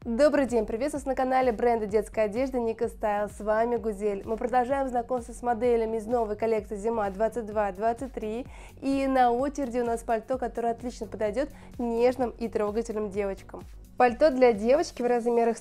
Добрый день, приветствую вас на канале бренда детской одежды Niko Style, с вами Гузель. Мы продолжаем знакомство с моделями из новой коллекции Зима 22-23, и на очереди у нас пальто, которое отлично подойдет нежным и трогательным девочкам. Пальто для девочки в размерах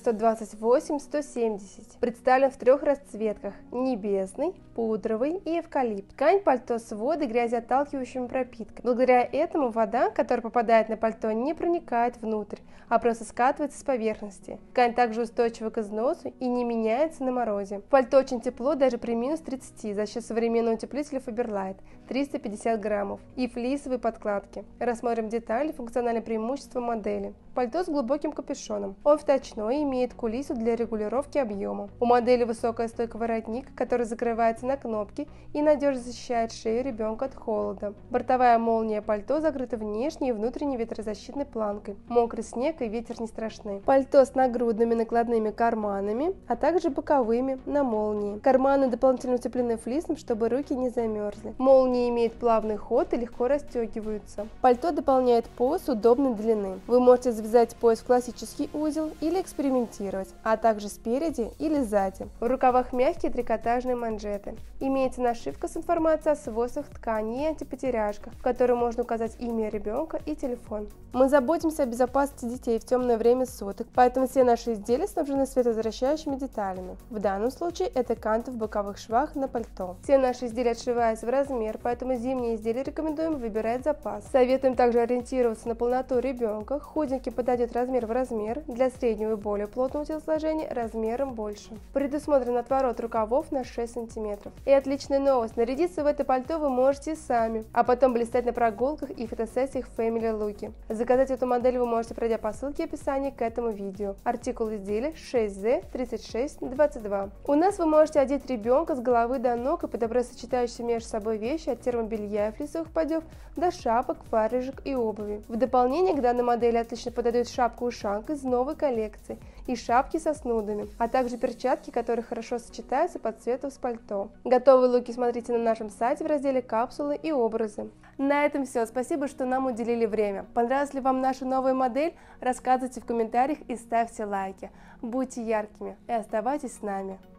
128-170, представлен в трех расцветках: небесный, пудровый и эвкалипт. Ткань пальто с водой грязеотталкивающей пропиткой. Благодаря этому вода, которая попадает на пальто, не проникает внутрь, а просто скатывается с поверхности. Ткань также устойчива к износу и не меняется на морозе. В пальто очень тепло даже при минус 30 за счет современного утеплителя Faberlight 350 граммов и флисовой подкладки. Рассмотрим детали и функциональные преимущества модели. Пальто с глубоким капюшоном. Он вточной и имеет кулису для регулировки объема. У модели высокая стойка воротник, который закрывается на кнопки и надежно защищает шею ребенка от холода. Бортовая молния пальто закрыта внешней и внутренней ветрозащитной планкой. Мокрый снег и ветер не страшны. Пальто с нагрудными накладными карманами, а также боковыми на молнии. Карманы дополнительно утеплены флисом, чтобы руки не замерзли. Молнии имеют плавный ход и легко расстегиваются. Пальто дополняет пояс удобной длины. Вы можете завязать пояс в классический узел или экспериментировать, а также спереди или сзади. В рукавах мягкие трикотажные манжеты. Имеется нашивка с информацией о свойствах ткани и антипотеряшках, в которой можно указать имя ребенка и телефон. Мы заботимся о безопасности детей в темное время суток, поэтому все наши изделия снабжены световозвращающими деталями. В данном случае это канты в боковых швах на пальто. Все наши изделия отшиваются в размер, поэтому зимние изделия рекомендуем выбирать запас. Советуем также ориентироваться на полноту ребенка. Худенький подойдет размер в размер, для среднего и более плотного телосложения размером больше. Предусмотрен отворот рукавов на 6 см. И отличная новость: нарядиться в это пальто вы можете сами, а потом блистать на прогулках и фотосессиях в Family Look. Заказать эту модель вы можете, пройдя по ссылке в описании к этому видео. Артикул изделия 6Z3622. У нас вы можете одеть ребенка с головы до ног и подобрать сочетающиеся между собой вещи от термобелья и флисовых поддев до шапок, варежек и обуви. В дополнение к данной модели отлично подойдут шапка-ушанка из новой коллекции и шапки со снудами, а также перчатки, которые хорошо сочетаются по цвету с пальто. Готовые луки смотрите на нашем сайте в разделе «Капсулы и образы». На этом все. Спасибо, что нам уделили время. Понравилась ли вам наша новая модель? Рассказывайте в комментариях и ставьте лайки. Будьте яркими и оставайтесь с нами.